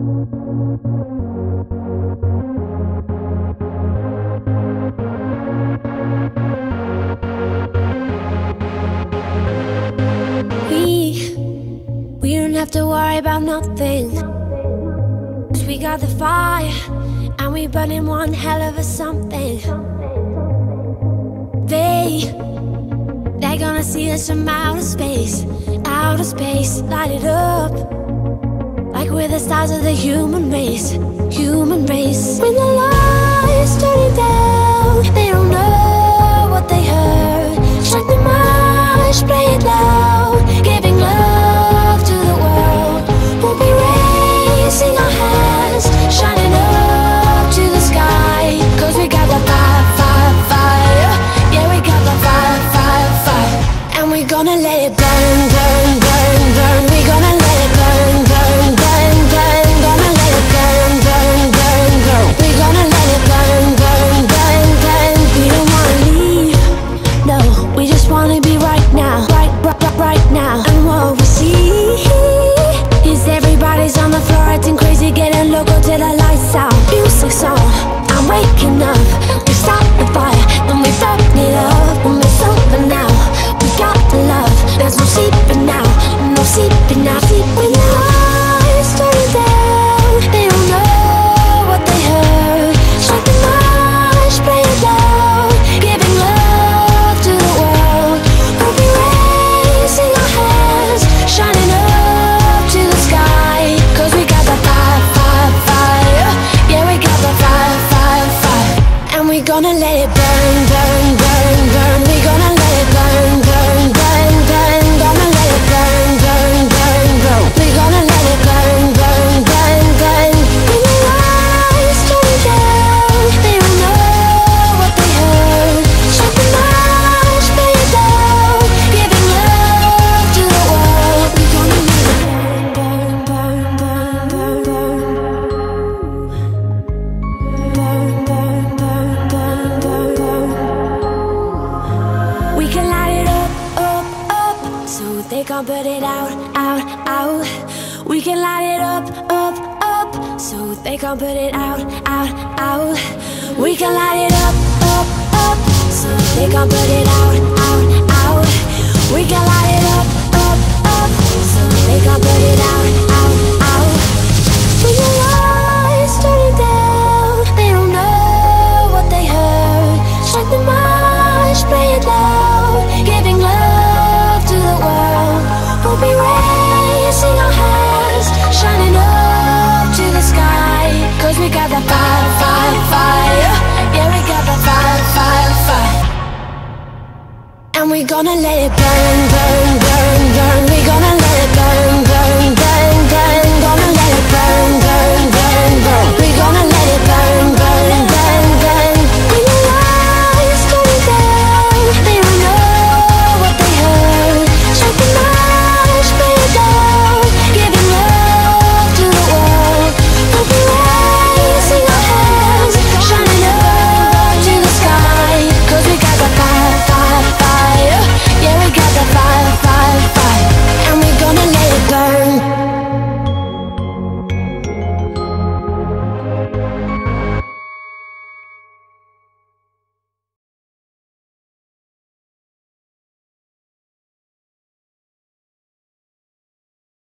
We don't have to worry about nothing, 'cause we got the fire, and we burning one hell of a something. They're gonna see us from outer space, light it up, like we're the stars of the human race, human race. When the lights turning down, they don't know what they heard. Strike the march, play it loud, giving love to the world. We'll be raising our hands, shining up to the sky, 'cause we got the fire, fire, fire. Yeah, we got the fire, fire, fire. And we're gonna let it burn, burn, burn, burn. We're gonna let it burn, burn, burn, burn. Gonna let it burn, burn, burn, burn. We're gonna let it burn, burn, burn, burn. We don't wanna leave, no, we just wanna be right now, right now. And what we see is everybody's on the floor acting crazy, getting loco till the lights out. Music's on, I'm waking up. We start the fire, then we burn it up. When it's over now, we got the love. There's no sleeping now, no sleeping now. When the lights turn down, they don't know what they heard. Strike the march, play it loud, giving love to the world. We'll be raising our hands, shining up to the sky, 'cause we got the fire, fire, fire. Yeah, we got the fire, fire, fire. And we're gonna let it burn, burn, burn, burn. We're gonna let it burn, burn, burn, burn. Gonna let it burn, burn, burn, burn. We're gonna let it burn, burn, burn, burn. When the lights turn down, they don't know what they heard. Strike the march, play it loud, giving love to the world. We're gonna let it burn, burn, burn, burn, burn, burn, burn, burn, burn, burn, burn. We can light it up, up, up, so they can't put it out, out, out. We can light it up, up, up, so they can't put it out, out, out. We can light it up, up, up, so they can't put it out, out, out. We can light it up, up, up, so they can't put it out, out, out. When the lights turn down, they don't know what they heard. Strike the march, play it loud, giving love to the world. We'll be raising our hands, shining up to the sky, 'cause we got the fire, fire, fire. Yeah, we got the fire, fire, fire. And we're gonna let it burn, burn,